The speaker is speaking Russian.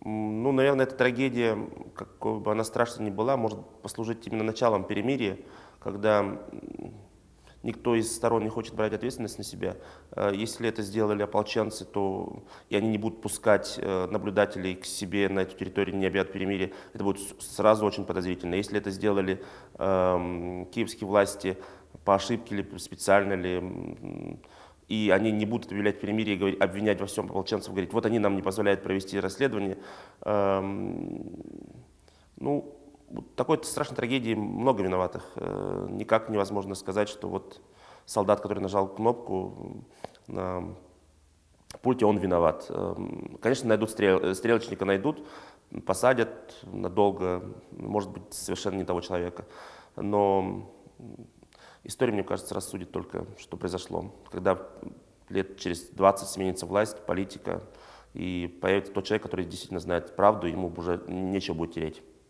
Ну, наверное, эта трагедия, какой бы она страшной ни была, может послужить именно началом перемирия, когда никто из сторон не хочет брать ответственность на себя. Если это сделали ополченцы, то и они не будут пускать наблюдателей к себе на эту территорию, не объявят перемирие, это будет сразу очень подозрительно. Если это сделали киевские власти по ошибке или специально ли, и они не будут объявлять перемирие и обвинять во всем ополченцев, говорить, вот они нам не позволяют провести расследование. Ну, такой страшной трагедии много виноватых. Никак невозможно сказать, что вот солдат, который нажал кнопку на пульте, он виноват. Конечно, найдут стрелочника, найдут, посадят надолго, может быть, совершенно не того человека. Но история, мне кажется, рассудит только, что произошло. Когда лет через 20 сменится власть, политика, и появится тот человек, который действительно знает правду, ему уже нечего будет терять.